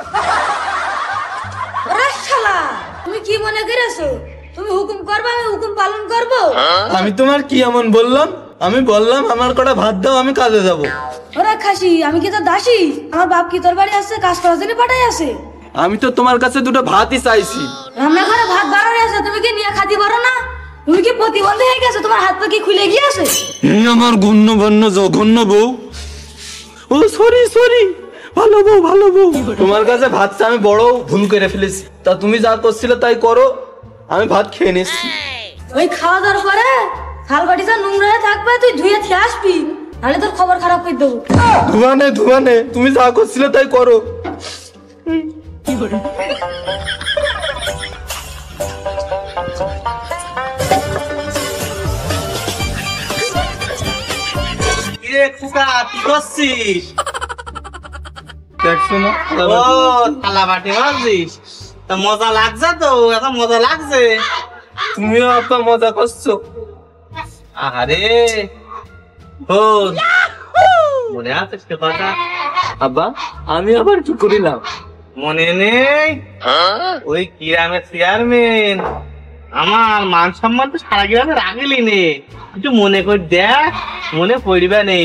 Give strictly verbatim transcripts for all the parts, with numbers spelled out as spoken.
ওরে শালা, তুমি কি মনে করেছো তুমি হুকুম করবে আমি হুকুম পালন করব? আমি তোমার কি এমন বললাম? আমি বললাম আমার কটা ভাত দাও, আমি কাজে যাব। ওরে খাসি, আমি কি তোর দাসী? আমার বাপ কি তোর বাড়ি আসছে কাজ করার জন্য পাঠাই আছে? আমি তো তোমার কাছে দুটো ভাতই চাইছি। রান্নাঘরে ভাত বাড়ানো আছে, তুমি কি নিয়ে খাতি পারো না? তুমি কি প্রতিবন্ধী হয়ে গেছো? তোমার হাত পা কি খুলে গিয়েছে? এই আমার গণ্য বন্য জঘন্য বউ। ও সরি সরি, ভালো বউ ভালো বউ। তোমার কাছে ভাত চা আমি বড় ভুল করে ফেলেছি। তা তুমি যা করছিলে তাই করো, আমি ভাত খেয়ে নিচ্ছি। ওই খাওয়া দাওয়ার পরে থাল বাটি যা নোংরা হয়ে থাকবে তুই ধুয়ে খেয়ে আসবি, নাহলে তোর খবর খারাপ করে দেবো। ধুয়ানে ধুয়ানে, তুমি যা করছিলে তাই করো। মজা লাগছে তো, এত মজা লাগছে। তুমিও আপনার মজা করছো। আরে মনে আছে সে কথা? আব্বা আমি আবার কি করিলাম? মনে নেই? ওই গ্রামের চেয়ারম্যান আমার মান সম্মান তো সারা গ্রামে রাখলি নে, একটু মনে করে দেখ, মনে পড়বে নে।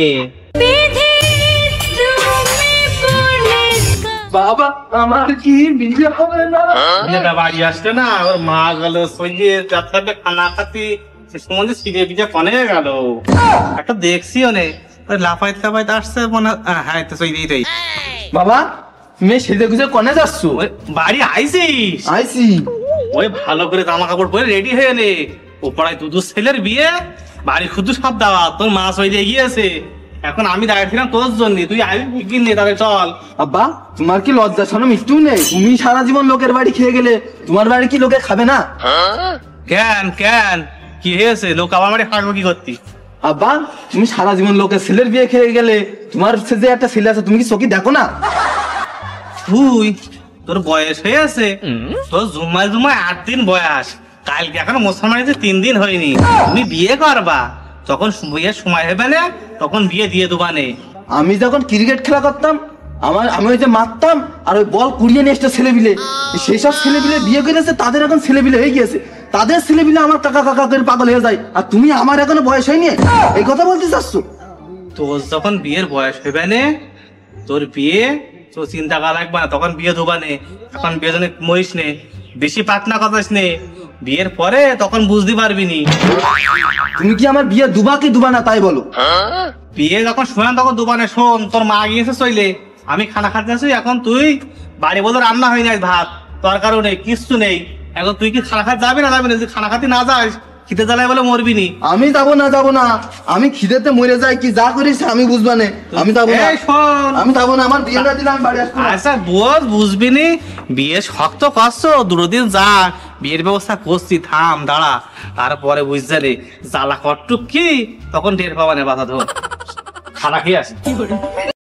বাবা আমার কি বিয়ে হবে না? বিয়েটা বাড়ি আসছে না, ওর মা গেল সইয়ে যাত্রাতে খানা খাতি, সে সময় সিঁড়ে পিঠে কনে গেল একটা দেখছি অনেক ওই লাফাইতে লাফাইতে আসছে মনে হ্যাঁ তো সই দিই। বাবা তুমি সেজে গুজে কনে যাচ্ছ? ওই বাড়ি আইছিস? আইছি। ওই ভালো করে জামা কাপড় পরে রেডি হয়ে নে, ও পাড়ায় দুদু ছেলের বিয়ে, বাড়ি শুধু সব দেওয়া, তোর মা সই দিয়ে গিয়েছে। এখন আমি দাঁড়িয়েছিলাম তোর জন্য, তুই আইবি কিনে তাহলে চল। আব্বা তোমার কি লজ্জা শরম একটু নেই? তুমি সারা জীবন লোকের বাড়ি খেয়ে গেলে, তোমার বাড়ি কি লোকে খাবে না? কেন কেন কি হয়েছে? লোক আমার বাড়ি খাবো কি করতি? আব্বা তুমি সারা জীবন লোকের ছেলের বিয়ে খেয়ে গেলে, তোমার যে একটা ছেলে আছে তুমি কি চোখে দেখো না? তুই তোর বয়স হয়ে আছে, তোর জুমায় জুমায় আট দিন বয়স, কালকে এখন মুসলমানিতে তিন দিন হয়নি, তুমি বিয়ে করবা, তখন বিয়ের সময় হবে না, তখন বিয়ে দিয়ে দেবানে। আমি যখন ক্রিকেট খেলা করতাম, আমার আমি ওই যে মারতাম আর ওই বল কুড়িয়ে নিয়ে এসছে ছেলে বিলে, সেই সব ছেলে বিলে বিয়ে করেছে, তাদের এখন ছেলে বিলে হয়ে গিয়েছে, তাদের ছেলে বিলে আমার কাকা কাকা করে পাগল হয়ে যায়, আর তুমি আমার এখনো বয়স হয়নি এই কথা বলতে চাচ্ছ? তোর যখন বিয়ের বয়স হবে না, তোর বিয়ে তো চিন্তা করা লাগবে না, তখন বিয়ে দেবা নে, এখন বিয়ে জন্য মরিস নে, বেশি পাতনা কথাস নে, বিয়ের পরে তখন বুঝতে পারবি নি। তুমি কি আমার বিয়ে দুবা কি দুবা না তাই বলো? বিয়ে যখন শোনান তখন দুবানে শোন, তোর মা গিয়েছে চইলে, আমি খানা খাতে আছি, এখন তুই বাড়ি বলে রান্না হয় নাই, ভাত তরকারিও নেই, কিচ্ছু নেই, এখন তুই কি খানা খাতে যাবি না যাবি না? যদি খানা খাতে না যাস খিদে জ্বালায় বলে মরবি নি। আমি যাবো না যাবো না, আমি খিদেতে মরে যাই, কি যা করিস আমি বুঝবা না, আমি যাবো না, এই শোন, আমি যাবো না, আমার বিয়েটা দিলে আমি বাড়ি আসবো না। আচ্ছা বোঝ, বুঝবি নি, বিয়ে শক্ত করছো, দুদিন যা, বিয়ের ব্যবস্থা করছি, থাম দাঁড়া, তারপরে বুঝতে রে জ্বালা কটুক কি, তখন টের পাবা না, বাধা ধর খানা খেয়ে আসি।